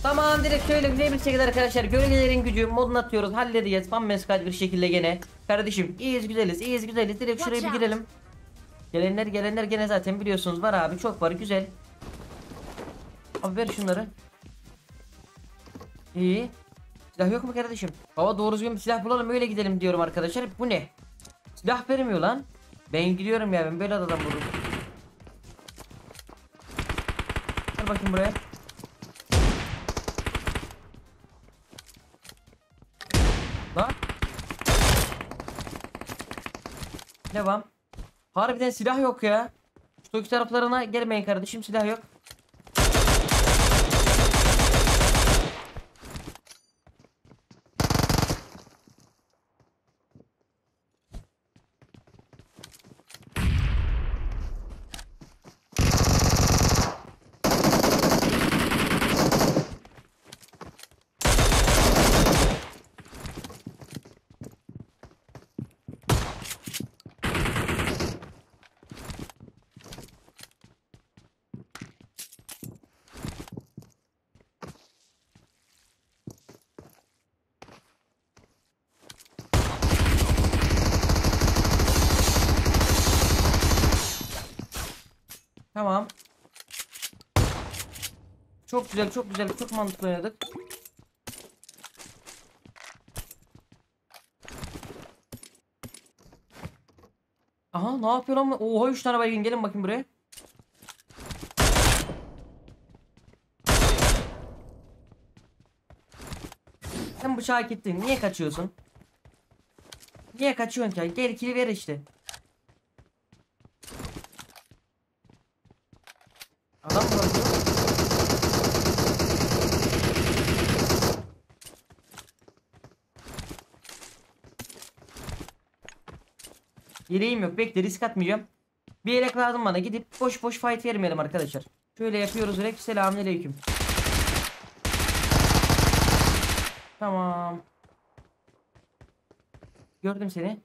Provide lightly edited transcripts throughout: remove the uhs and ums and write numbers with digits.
Tamam, direkt şöyle güzel bir şekilde arkadaşlar gölgelerin gücü modunu atıyoruz, halledeceğiz bambaşka bir şekilde gene. Kardeşim iyiyiz güzeliz, iyiyiz güzeliz, direkt şuraya bir girelim. Gelenler gene zaten biliyorsunuz var abi, çok var, güzel. Abi ver şunları. İyi. Silah yok mu kardeşim? Baba doğru düzgün bir silah bulalım öyle gidelim diyorum arkadaşlar. Bu ne? Silah vermiyor lan. Ben gidiyorum ya, ben böyle adam vururum. Gel bakayım buraya. Lan. Devam. Harbiden silah yok ya. Şu Toki taraflarına gelmeyin kardeşim, silah yok. Tamam. Çok güzel, çok güzel, çok mantıklı oynadık. Aha, ne yapıyor lan? Oha, 3 tane baygın, gelin bakayım buraya. Sen bıçağı hak ettin. Niye kaçıyorsun? Niye kaçıyorsun ki? Gel kili ver işte. Adam mı var? Yeleğim yok. Bekle, risk atmayacağım. Bir yelek lazım bana. Gidip boş boş fight vermeyelim arkadaşlar. Şöyle yapıyoruz direkt. Selamünaleyküm. Tamam. Gördüm seni.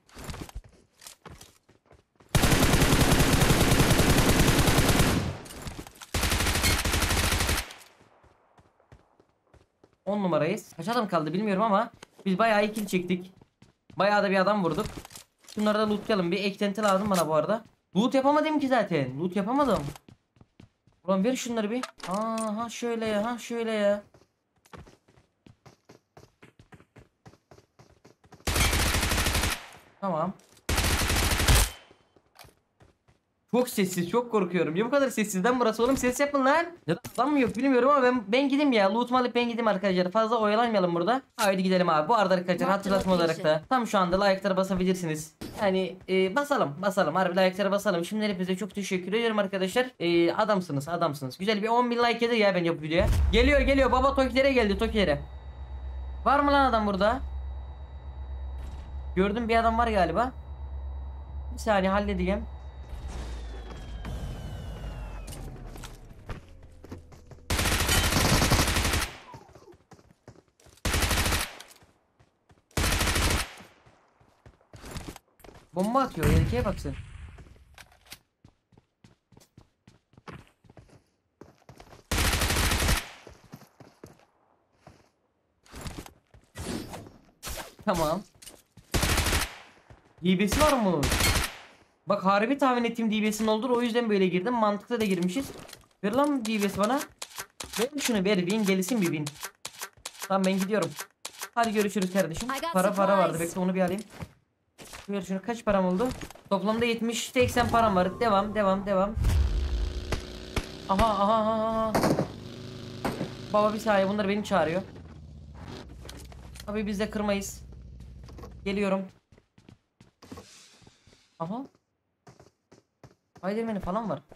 On numarayız. Kaç adam kaldı bilmiyorum ama biz bayağı iyi kill çektik. Bayağı da bir adam vurduk. Şunları da lootlayalım. Bir eklenti lazım bana bu arada. Loot yapamadım ki zaten. Loot yapamadım. Ulan ver şunları bir. Aha şöyle ya. Ha şöyle ya. Tamam. Çok sessiz, çok korkuyorum. Ya bu kadar sessizden burası oğlum, ses yapın lan. Ya da adam mı yok bilmiyorum ama ben gideyim ya. Loot'umu alıp ben gideyim arkadaşlar. Fazla oyalanmayalım burada. Haydi gidelim abi. Bu arada arkadaşlar hatırlatma olarak da tam şu anda like'lara basabilirsiniz. Yani basalım. Harbi like'lara basalım. Şimdiden hepinize çok teşekkür ediyorum arkadaşlar. Adamsınız. Güzel bir 10.000 like gelir ya bence bu videoya. Geliyor. Baba Tokilere geldi, Tokilere. Var mı lan adam burada? Gördüm, bir adam var galiba. Bir saniye halledeceğim. Bomba atıyor, erkeğe baksın. Tamam. DB'si var mı? Bak harbi tahmin ettiğim DB'sin olur, o yüzden böyle girdim. Mantıklı da girmişiz. Ver lan DB'si bana. Ver şunu, ver bin gelsin bir bin. Tamam, ben gidiyorum. Hadi görüşürüz kardeşim. Para vardı, bekle onu bir alayım. Ver şunu, kaç param oldu? Toplamda 70-80 param var. Devam. Aha. Baba bir saniye, bunlar beni çağırıyor. Abi biz de kırmayız. Geliyorum. Aha. Spiderman'i falan var.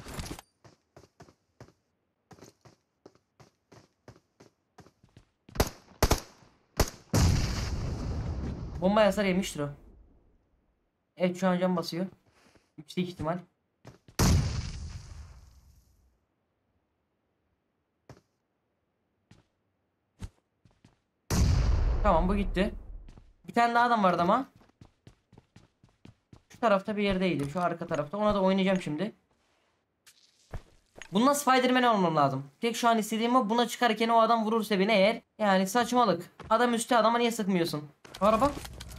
Bomba hasar yemiştir o. Evet, şu an can basıyor. Yüksek ihtimal. Tamam, bu gitti. Bir tane daha adam vardı ama. Şu tarafta bir yerdeydi. Şu arka tarafta. Ona da oynayacağım şimdi. Bundan Spider-Man olmam lazım. Tek şu an istediğim o, buna çıkarken o adam vurursa beni eğer. Yani saçmalık. Adam üstü, adama niye sıkmıyorsun? Araba.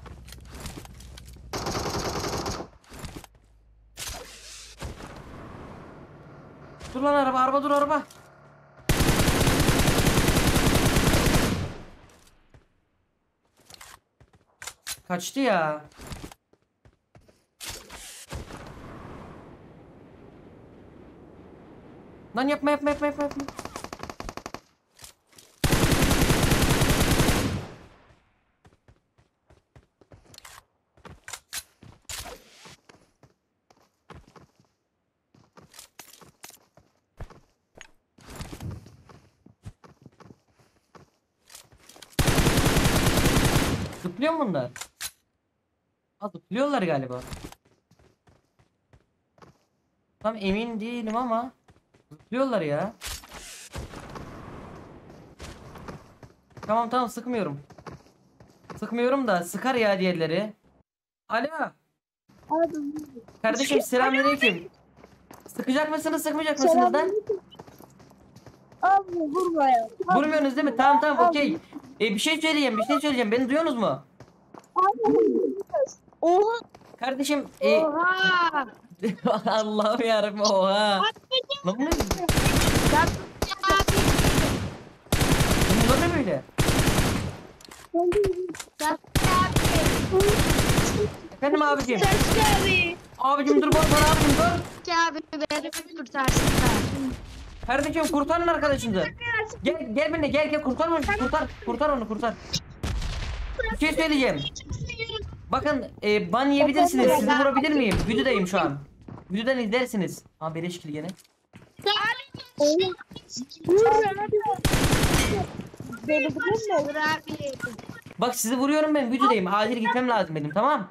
Dur lan araba, araba dur araba. Kaçtı ya. Lan yapma yapma yapma yapma. Yapma. Zıplıyor mu bunlar? Ha, zıplıyorlar galiba. Tam emin değilim ama zıplıyorlar ya. Tamam tamam, sıkmıyorum. Sıkmıyorum da sıkar ya diğerleri. Alo. Abi. Kardeşim selamünaleyküm. Sıkacak mısınız, sıkmayacak mısınız lan? Abi vurma ya. Vurmuyorsunuz değil mi? Tamam tamam, okey. Bir şey söyleyeceğim, bir şey söyleyeceğim. Beni duyuyorsunuz mu? Abi. Oha. Kardeşim Oha. Allah'ım yarabbim, oha. Lan bu ne? Bunlar ne böyle? Efendim abicim. Abicim dur, bana abicim dur. Abi beni kurtarsınlar. Kardeşim kurtarın arkadaşınızı. Gel gel benimle, gel kurtar onu, kurtar onu, kurtar. Bir şey söyleyeceğim. Bakın ban yiyebilirsiniz. Sizi vurabilir miyim? Videodayım şu an. Videodan izlersiniz. Ha, beleşkili gene. Bak sizi vuruyorum, ben videodayım. Acil gitmem lazım benim, tamam.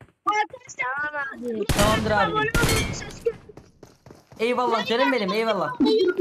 Tamamdır abi. Eyvallah canım benim, eyvallah.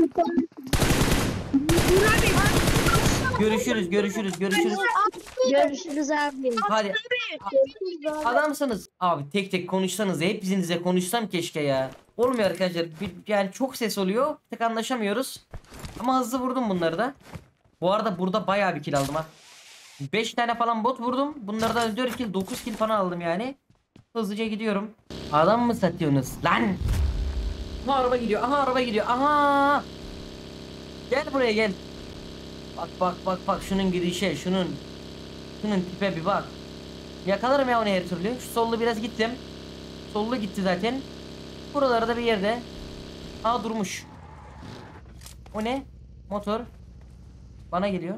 Görüşürüz. Görüşürüz abi. Hadi. Adamsınız. Abi tek tek konuşsanız, hepinize konuşsam keşke ya. Olmuyor arkadaşlar. Yani çok ses oluyor. Tek anlaşamıyoruz. Ama hızlı vurdum bunları da. Bu arada burada bayağı bir kill aldım ha. 5 tane falan bot vurdum. Bunlardan 4 kill, 9 kill falan aldım yani. Hızlıca gidiyorum. Adam mı satıyorsunuz lan? Aha araba gidiyor. Aha araba gidiyor. Aha. Gel buraya gel. Bak şunun gidişe, şunun tipe bir bak. Yakalarım ya onu her türlü. Şu sollu biraz gittim. Sollu gitti zaten. Buralarda bir yerde. Aa, durmuş. O ne? Motor. Bana geliyor.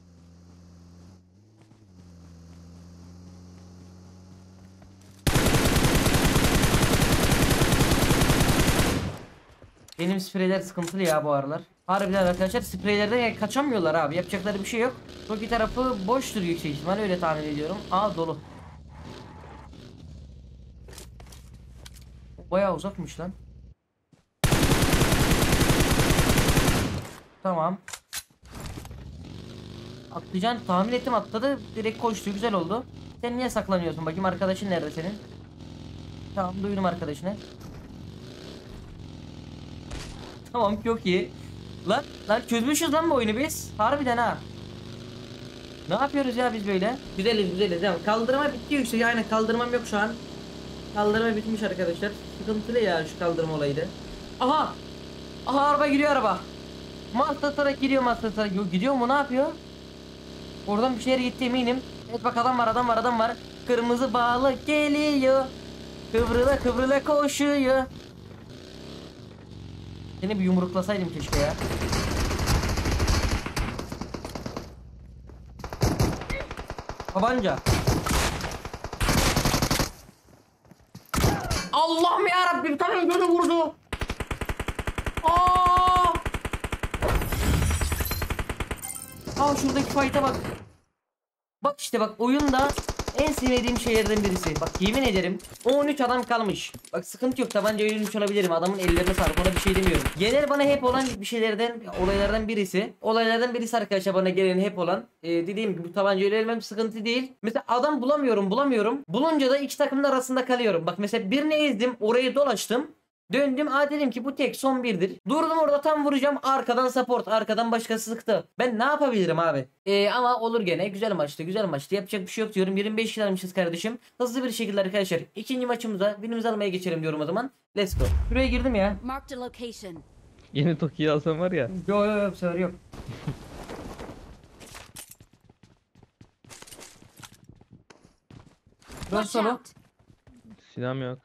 Benim spreyler sıkıntılı ya bu aralar. Harbiden arkadaşlar, spreylerden kaçamıyorlar abi. Yapacakları bir şey yok. Toki tarafı boştur yüksek ihtimal, öyle tahmin ediyorum. Aa, dolu. Bayağı uzakmış lan. Tamam. Atlayacağını tahmin ettim, atladı. Direkt koştu, güzel oldu. Sen niye saklanıyorsun bakayım, arkadaşın nerede senin? Tamam, duydum arkadaşını. Tamam, çok iyi. Lan çözmüşüz lan bu oyunu biz. Harbiden ha. Ne yapıyoruz ya biz böyle? Güzeliz değil mi? Kaldırma bitti yüksek. Aynen, kaldırmam yok şu an. Kaldırma bitmiş arkadaşlar. Sıkıntılı ya şu kaldırma olaydı. Aha araba gidiyor, araba. Maslatarak gidiyor, maslatarak. Yok, gidiyor mu, ne yapıyor? Oradan bir şehre gitti eminim. Evet bak, adam var. Kırmızı balık geliyor. Kıvrıla koşuyor. Seni bir yumruklasaydım keşke ya. Tabanca. Allah'ım ya Rabbim, tam öldürdü, vurdu. Şuradaki fight'a bak. Bak işte, bak oyunda en sevmediğim şeylerden birisi. Bak yemin ederim 13 adam kalmış. Bak sıkıntı yok, tabanca ölmüş olabilirim. Adamın ellerine sağlık, ona bir şey demiyorum. Genel bana hep olan bir şeylerden, olaylardan birisi. Olaylardan birisi arkadaşlar, bana gelen hep olan. Dediğim gibi bu tabanca ölmem sıkıntı değil. Mesela adam bulamıyorum. Bulunca da iki takımın arasında kalıyorum. Bak mesela birini ezdim, orayı dolaştım. Döndüm dedim ki bu tek son birdir. Durdum orada tam vuracağım. Arkadan support. Arkadan başkası sıktı. Ben ne yapabilirim abi? Ama olur gene. Güzel maçtı. Güzel maçtı. Yapacak bir şey yok diyorum. 25 kilo almışız kardeşim. Hızlı bir şekilde arkadaşlar. İkinci maçımıza winimizi almaya geçelim diyorum o zaman. Let's go. Şuraya girdim ya. Marked a location. Yeni Toki'yi alsam var ya. Yo bu sefer yok. Dön Watch solo. out. Silahım yok.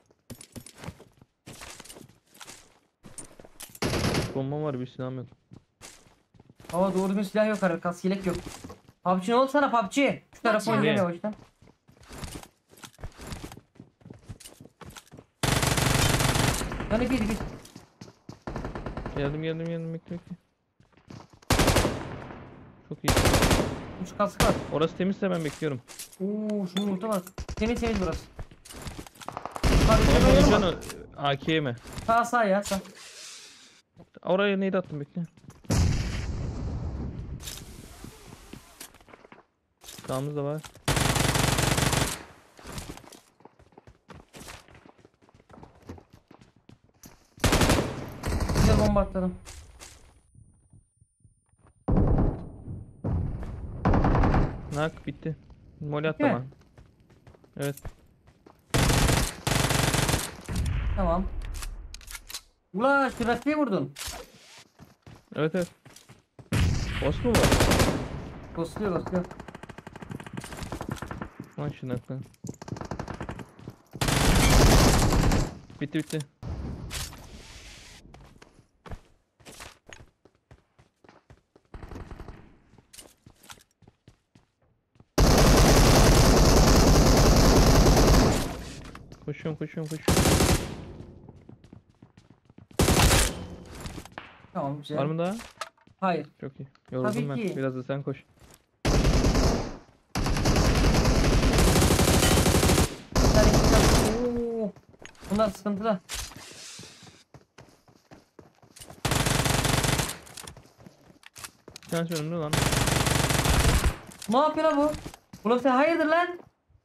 Bombam var, bir silahım yok. Ama doğru düzgün silah yok arada. Kas yelek yok. PUBG ne oldu sana PUBG? Şu tarafa Watch oynayalım out. yavaştan. Yani bir. Geldim bekle. Çok iyi. 3 kaskı var. Orası temizse ben bekliyorum. Oo şunun ulti var. Temiz burası. Bomba Abi canı AK'ye mi? sağ ya sağ. Oraya neydi attım, bekle. Sağımız da var. Güzel bomba atladım. Nak bitti. Moli Bitti atlama. mi? Evet. Tamam. Ula şu rakibi vurdun. Evet. Boss mu var? Basılıyor. Lan şu nakla. Bitti. Koşuyorum. Tamam güzel. Var mı daha? Hayır. Çok iyi. Yoruldum Tabii ben. ki. Biraz da sen koş. Bir tane kitap. Oo. Bunlar sıkıntılı. Bir tanesi önümde lan. Ne yapıyor lan bu? Ulan sen hayırdır lan?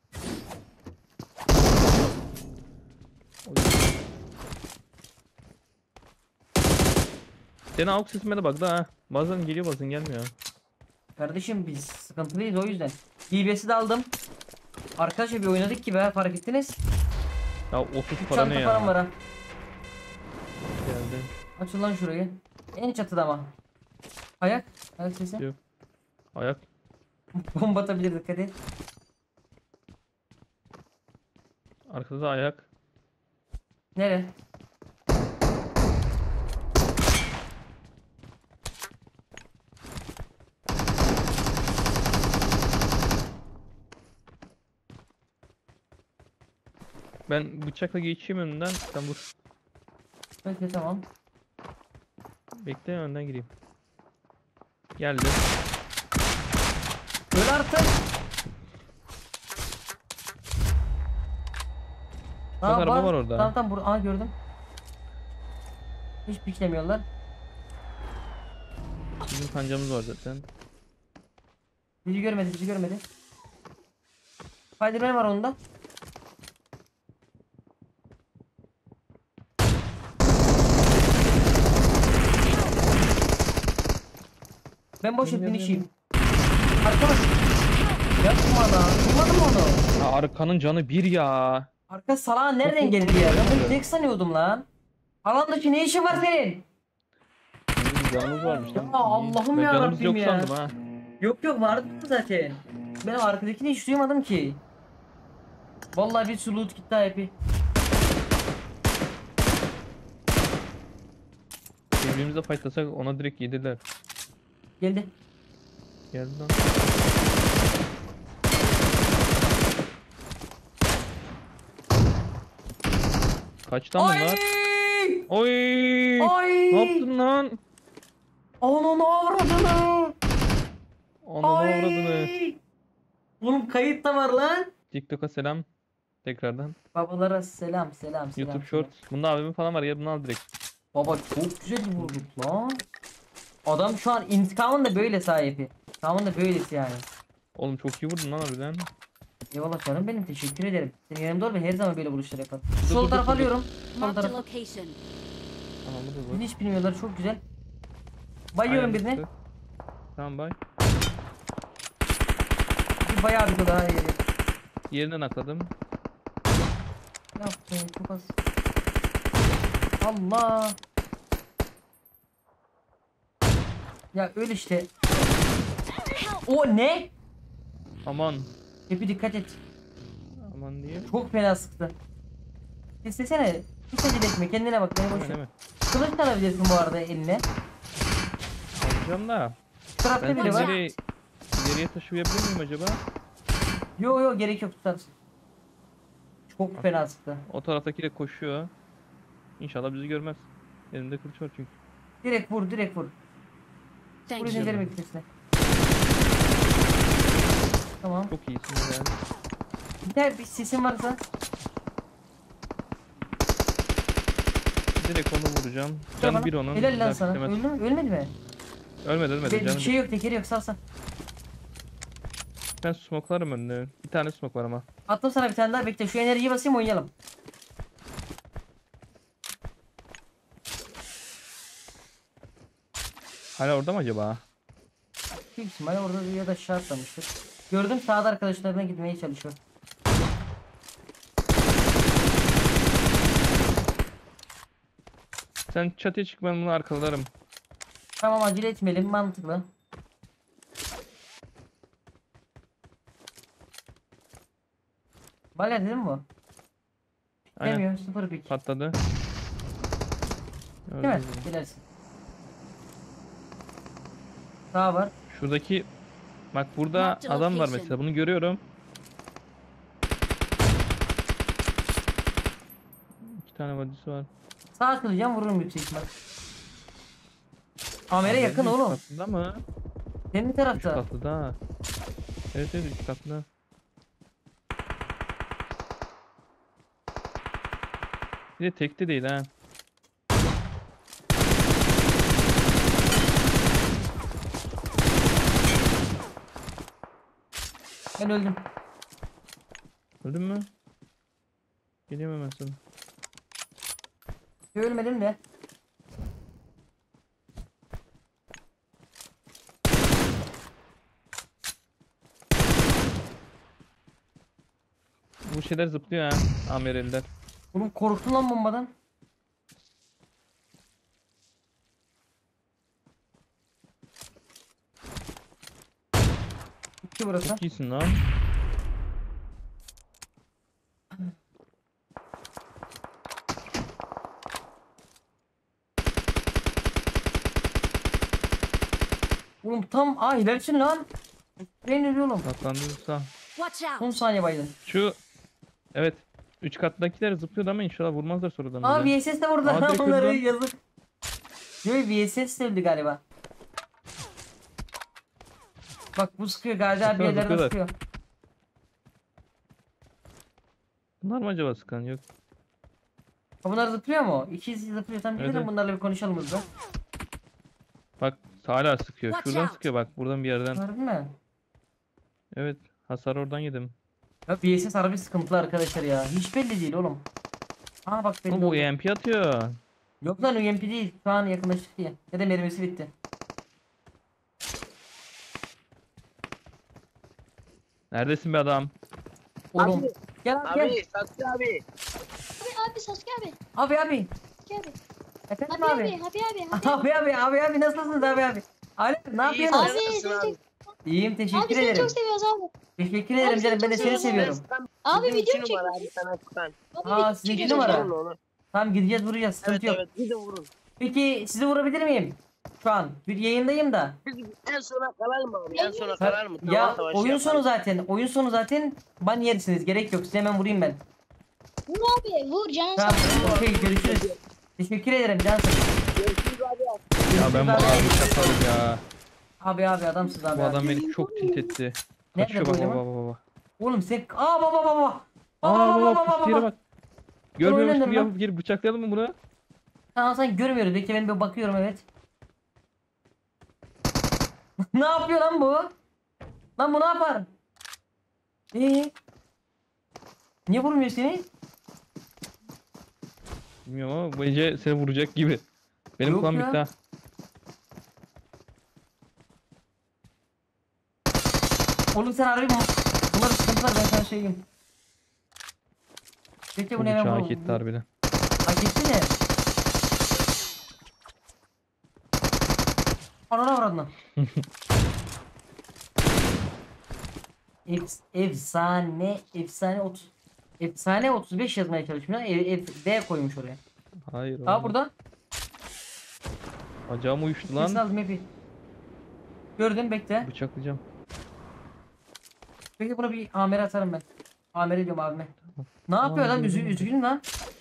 Senin AUX sesime de bak da ha. Bazen geliyor bazen gelmiyor. Kardeşim biz sıkıntılıyız o yüzden. DBS'i de aldım. Arkadaşlar bir oynadık ki be fark ettiniz. Ya 30 Bir para ne çanta falan var ya? ha. Geldi. Açın lan şurayı. En çatıda ama. Ayak sesi. Yok. Ayak. Bomba atabilir dikkat et. Arkada da ayak. Nere? Ben bıçakla geçeyim önünden. Sen vur. Peki tamam. Bekle, önden gireyim. Geldi. Öl artık. Bak araba var orada. Tamam burada. Aa gördüm. Hiç piklemiyorlar. Bizim kancamız var zaten. Bizi görmedi. Spiderman var onda. Ben boş Bilmiyorum, finish'iyim. Arkadaş. Yapma lan. Vurmadın mı onu? Ya arkanın canı bir ya. Arka salağı nereden geldi ya? Ben bunu tek sanıyordum lan. Alandaki ne işin var senin? Bizim canımız varmış lan. Ya Allah'ım Ben ya canımız Rabbim yok ya. sandım ha. Yok vardı zaten. Ben arkadakini hiç duymadım ki. Vallahi bir sürü loot gitti hep. Birbirimizle fightlasak ona direkt yediler. Geldi. Geldi lan. Kaç lan bunlar? Oy! Ay! Ne yaptın lan? Ananı avradını! Ananı avradını. Oğlum kayıt da var lan. TikTok'a selam. Tekrardan. Babalara selam. YouTube Shorts. Bunda AVM falan var ya, bunu al direkt. Baba çok güzel vurduk lan. Adam şu an intikamın da böyle sahibi. İntikamın da böylesi yani. Oğlum çok iyi vurdun lan harbiden. Eyvallah canım benim, teşekkür ederim. Senin yanımda ol ve her zaman böyle buluşlar yapalım. Dur, Sol dur, taraf dur, dur. alıyorum. Sol Marked a taraf. location. Tamam bu da Bizi zor. hiç bilmiyorlar, çok güzel. Bayıyorum Aynen, birini. dur. Tamam bay. Bir bayağı bir daha iyi. Yerinden akladım. Yaptım çok az. Allah. Ya öl işte. O ne? Aman. Hepi dikkat et. Aman diye. Çok fena sıktı. İstesene. Hiç acele etme, kendine bak, beni boş Hemen ver. hemen. Kılıç da alabilirsin bu arada eline. Alacağım da. Şu tarafta Ben biri var. ileriye taşıyabilir miyim acaba? Yo gerek yok, tutarsın. Çok fena sıktı. O taraftaki de koşuyor. İnşallah bizi görmez. Elimde kılıç var çünkü. Direkt vur, direkt vur. Thank Vur you. izin vermek gitmesine. Tamam. Çok iyisin yani. Bir sesin varsa. Direkt onu vuracağım. Tamam. Canı bir onun. Helal lan Daha sana. istemez. Öldü mü? Ölmedi mi? Ölmedi Bir canı şey yok, tekeri yok, salsa. Ben smoklarım önüne. Bir tane smoke var ama. Attım sana bir tane daha, bekle. Şu enerjiyi basayım, oynayalım. Hala orada mı acaba? Büyük ihtimalle orada ya da şart atlamıştır. Gördüm, sağda arkadaşlarına gitmeye çalışıyor. Sen çatıya çık, ben bunu arkalarım. Tamam, acele etmeyelim, mantıklı. Valer değil mi bu? Aynen. Demiyor, sıfır pik. Patladı. Değil mi? Gördüm. Gidersin. Sağ var. Şuradaki bak burada Marked a adam var location. mesela, bunu görüyorum. İki tane vadisi var. Sağ atılacağım, vururum yüksek ihtimal. Kamera Abi, yakın üç oğlum. Katlıda mı? Senin Üç tarafta. katlıda. Evet evet, üç katlı. Bir de tekli değil ha. Ben öldüm. Öldün mü? Geliyorum hemen sana. Ölmedim de. Bu şeyler zıplıyor ha. Amereliler. Oğlum korktum lan bombadan. Bitti burası. Çok iyisin lan. Oğlum tam ilersin lan. Ben ölüyorum oğlum. Atlandırırsa. Watch out. 10 saniye baydım. Şu evet. Üç katlıdakiler zıplıyordu ama inşallah vurmazlar sonradan Aa bize. VSS de burada. Aa, direkt Onları öldü lan. yazık. Yok, VSS de öldü galiba. Bak bu sıkıyor galiba, bir Sıkıyorlar, yerlerden sıkıyorlar. sıkıyor. Bunlar mı acaba sıkan? Yok. Ha, bunlar zıplıyor mu? İkisi zıplıyor. Tam Evet, gidelim evet. bunlarla bir konuşalım hızlı. Bak hala sıkıyor. Watch Şuradan out. sıkıyor bak, buradan bir yerden. Harbi mi? Evet. Hasar oradan yedim. Ya VSS harbi sıkıntılı arkadaşlar ya. Hiç belli değil oğlum. Aa bak belli Oğlum bu oldu. EMP atıyor. Yok lan, UMP değil. Şu an yakınlaştık diye. Ya da mermisi bitti. Neredesin be adam? Oğlum. Abi, Gel abi gel. Abi Sasuke abi. Abi Sasuke abi. Abi abi. Sasuke abi. Efendim Abi abi. abi. Abi abi. Abi nasılsınız abi abi? Ali ne İyi, yapıyorsun? sen Abi, nasılsın seni abi? İyiyim, Abi teşekkür seni ederim. çok seviyoruz abi. Teşekkür ederim Abi, canım, ben de seni seni çok seviyorum. Abi Bizim video iki numara abi çekiyoruz. sana tutan. Abi Aa, video sizin iki çekiyoruz. numara. Vurun onu. Tamam, gideceğiz, vuracağız, Evet sıkıntı yok. evet bir de vurun. Peki sizi vurabilir miyim? Şu an bir yayındayım da. Biz en sona kalalım abi. En sona kalar mı? Ya Tamam, savaşı oyun sonu yapalım. zaten. Oyun sonu zaten ban yersiniz. Gerek yok. Size hemen vurayım ben. Vur abi vur canım Tamam. sağ Okey, görüşürüz. Teşekkür ederim cansın. Görüşürüz abi. Ya ben bu abi. abi şaparım ya. Abi adamsız abi. Bu abi. adam beni çok tilt etti. Nerede Kaçıyor bu bak eleman? baba baba. Oğlum sen... Aa baba. Aa baba pusuya bak. Görmüyormuş oynanır gibi lan. yapıp girip bıçaklayalım mı bunu? Tamam, sen görmüyoruz. Bekle, ben bir bakıyorum, evet. Ne yapıyor lan bu? Lan bu ne yapar? Niye vurmuyor seni? Bilmiyorum ama bu Ece seni vuracak gibi. Benim Yok kulağım ya. bitti ha. Oğlum sen harbi bunların sıkıntı var, ben sana söyleyeyim. Peki Bu bunu hemen bıçağı vur. hak etti harbiden. Hak etti mi? Anana vurdun. Efsane 30. Efsane 35 yazmaya çalışmış. D koymuş oraya. Hayır. Aa oğlum. burada. Bacağım uyuştu Kesin lan. aldım hepi. Gördüm, bekle. Bıçaklayacağım. Peki buna bir amere atarım ben. Amere diyorum abime. Ne yapıyor lan? gördüm. Üzgün lan.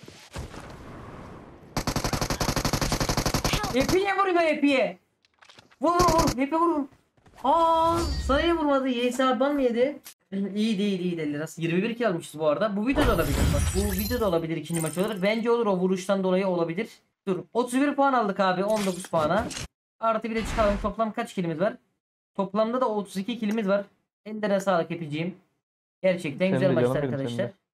Epi'ye vuruyor, Epi'ye. Vur vur vur. Epi vur vur. Aa, sana niye vurmadı? YS ban mı yedi? İyi değil, iyi değil. Nasıl 21 kill almışız bu arada. Bu video da olabilir. Bak, bu video da olabilir ikinci maç olarak. Bence olur, o vuruştan dolayı olabilir. Dur. 31 puan aldık abi 19 puana. Artı bir de çıkalım. Toplam kaç killimiz var? Toplamda da 32 killimiz var. Ellerine sağlık Epiciğim. Gerçekten Senin güzel de maçtı canım benim, arkadaşlar. senin de.